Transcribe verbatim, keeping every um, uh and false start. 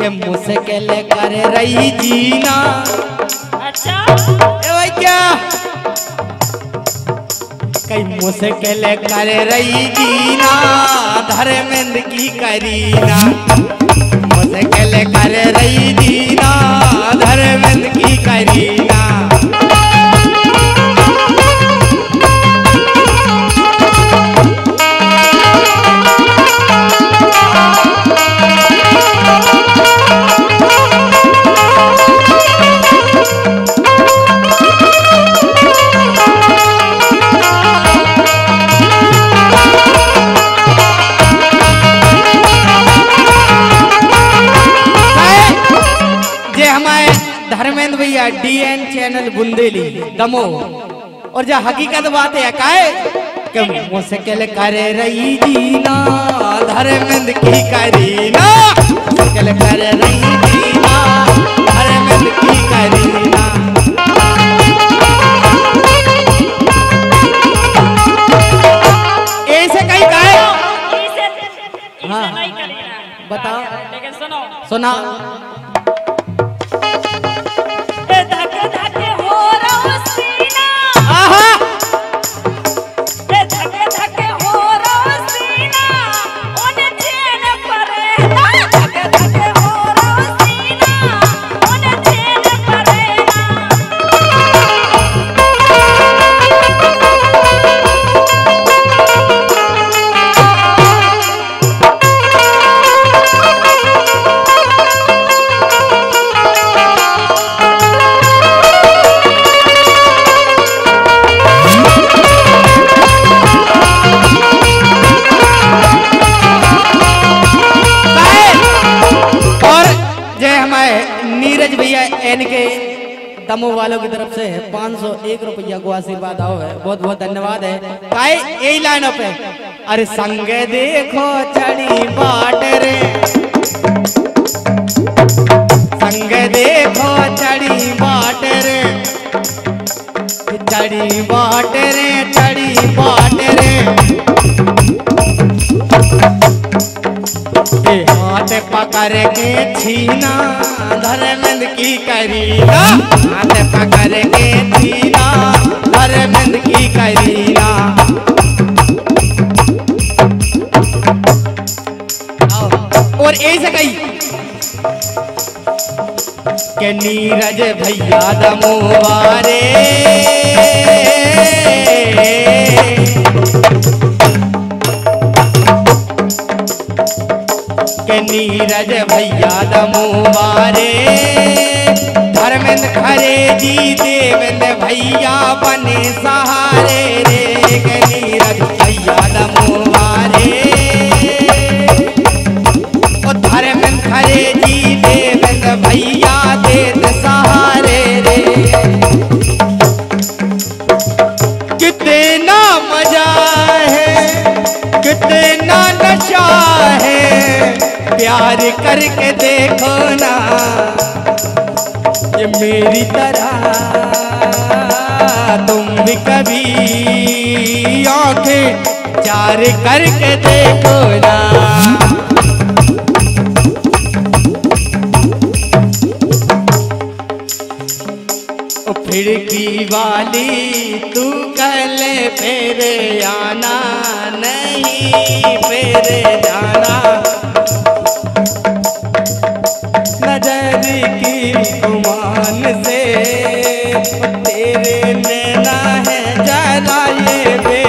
के मुश्किल कर रही जीना। अच्छा ए भाई क्या कई मुश्किल कर रही जीना धर्मेंद्र की करीना। मुश्किल कर रही जीना धर्मेंद्र की करीना। धर्मेंद्र भैया डीएन चैनल बुंदेली दमो और जो हकीकत बात है काहे कि मुश्किल कर रही जीना धर्मेंद्र की करीना। मुश्किल कर रही जीना धर्मेंद्र की करीना। ऐसे कहीं काहे हाँ बताओ लेकिन सुनो सुना इनके दमो वालों की तरफ से पाँच सौ एक रुपया को आशीर्वाद आओ है। बहुत बहुत धन्यवाद है। काहे यही लाइन पे अरे संग देखो चढ़ी बाट रे संग देखो चढ़ी बाट रे चढ़ी बाट रे चढ़ी बाट रे हाथ पकड़ के छीना धर्मेंद्र की करीना। हाथ पकड़ के छीना धर्मेंद्र की करीना। और ऐसे कही के नीरज भैया दमोवारे के नीरज भैया दमोवारे धर्मेंद्र खरे जी देवेंद्र भैया बने सहारे रे। के नीरज भैया दमोवारे और धर्मेंद्र खरे जी देवेंद्र भैया देत सहारे रे। कितना मजा है कितना नशा है प्यार करके देखो ना ये मेरी तरह तुम भी कभी आंखें चार करके देखो ना। खिड़की वाली तू कल फिर आना नहीं फिर जाना। नजर की गुमान से तेरे नैना है जरा ये